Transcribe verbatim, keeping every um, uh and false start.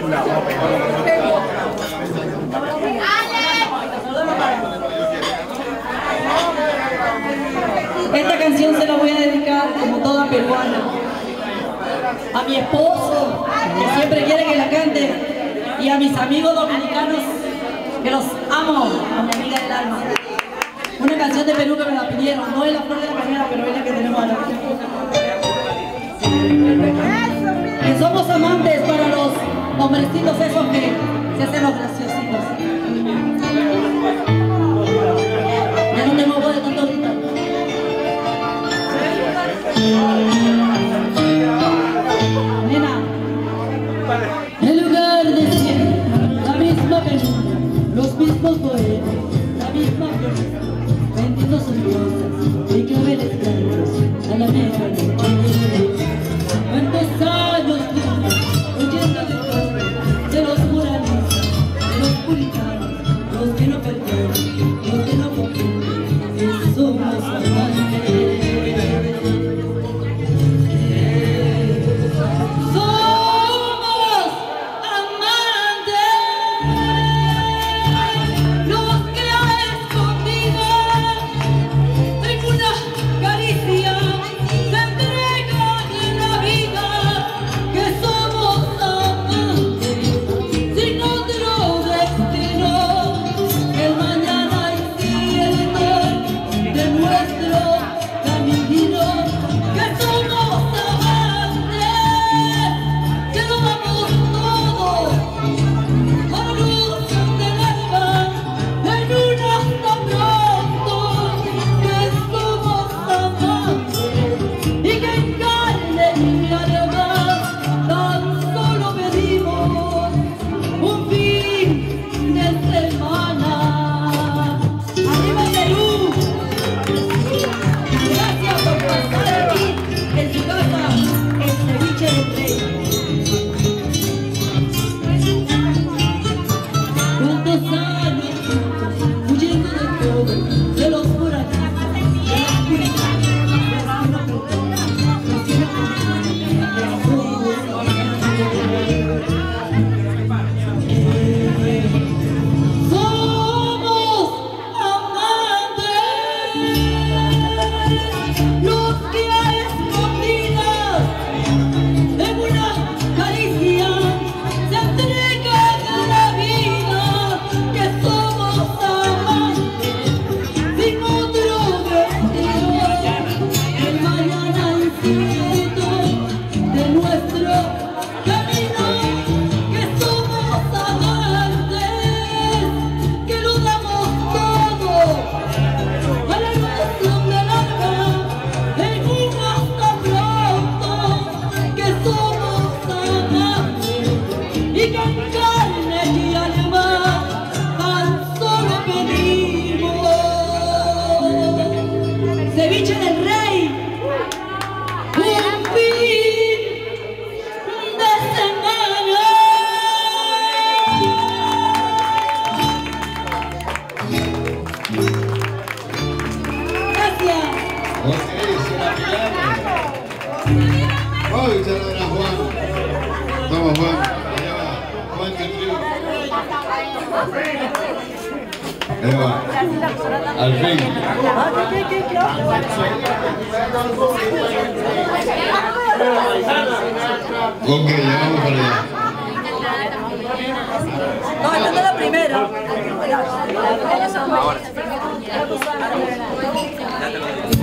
Esta canción se la voy a dedicar, como toda peruana, a mi esposo, que siempre quiere que la cante, y a mis amigos dominicanos, que los amo, a mi amiga del alma. Una canción de Perú que me la pidieron, no es la flor de la mañana, pero es la que tenemos ahora. Que somos amantes para los hombrecitos esos que se hacen los graciositos. Ya no tengo voz de tanto ahorita. Nena. El lugar de siempre, la misma penumbra, los mismos poetas, la misma flor, benditos sus rosas y claveles blancos a la medianoche. ¿Cuántos años huyendo de todo, de los moralistas, de los puritanos, los que no perdonan, los que no comprenden, que somos amantes? Al fin. Ok, ya vamos para allá. No, esta es la primera. Ahora.